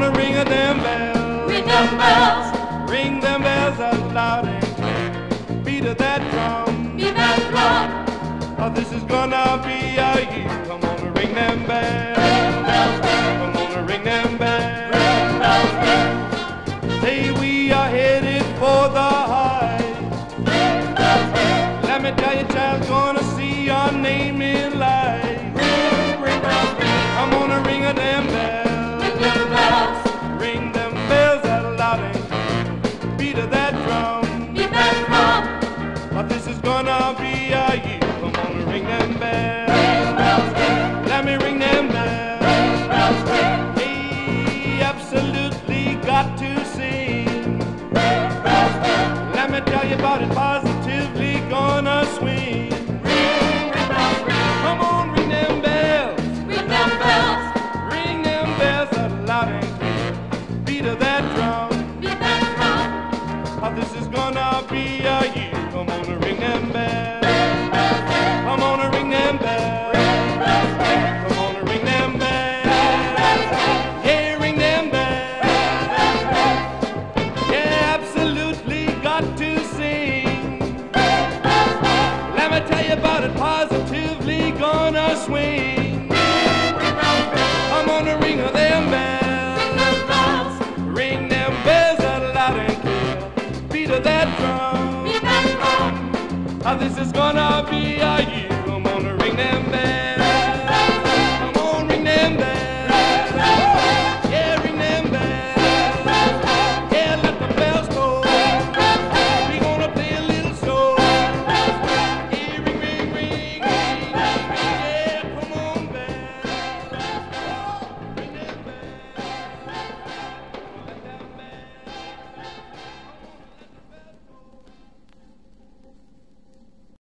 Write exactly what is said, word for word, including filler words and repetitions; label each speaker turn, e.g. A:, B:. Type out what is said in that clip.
A: gonna ring a them bells.
B: Ring them bells.
A: Ring them bells out loud and clear. Beat of that drum.
B: Beat that drum.
A: Oh, this is gonna be our year. Come on and ring them bells.
B: Ring bells, ring.
A: Come on and ring them bells.
B: Ring bells, ring.
A: Say we are headed for the heights.
B: Ring bells, ring.
A: Let me tell you, child, gonna see your name in lights.
B: Ring, ring bells, ring.
A: I'm gonna ring a them bells.
B: Ring them bells.
A: Ring them bells out loud and clear. Beat of that drum.
B: Beat that drum.
A: Oh, this is gonna be our year. Come on and ring them bells.
B: Ring bells, ring.
A: Let me ring them bells.
B: Ring bells, ring.
A: Hey, absolutely got to sing.
B: Ring bells, ring.
A: Let me tell you about it, positively gonna swing.
B: Ring, ring bells, ring.
A: Come on, ring them bells.
B: Ring them bells.
A: Ring them bells out loud and clear. Beat of that drum.
B: Beat that drum.
A: Oh, this is gonna be our year. Come on and ring them bells.
B: Ring bells, ring.
A: Come on and ring them bells.
B: Ring bells, ring.
A: Come on and ring them bells. Yeah, ring them bells. Yeah, absolutely got to sing. Let me tell you about it, positively gonna swing. I'm gonna ring them bells.
B: Ring them bells.
A: Ring them bells out loud and clear. Beat of that drum.
B: Beat that drum.
A: Oh, this is gonna be our year. I'm gonna ring them bells.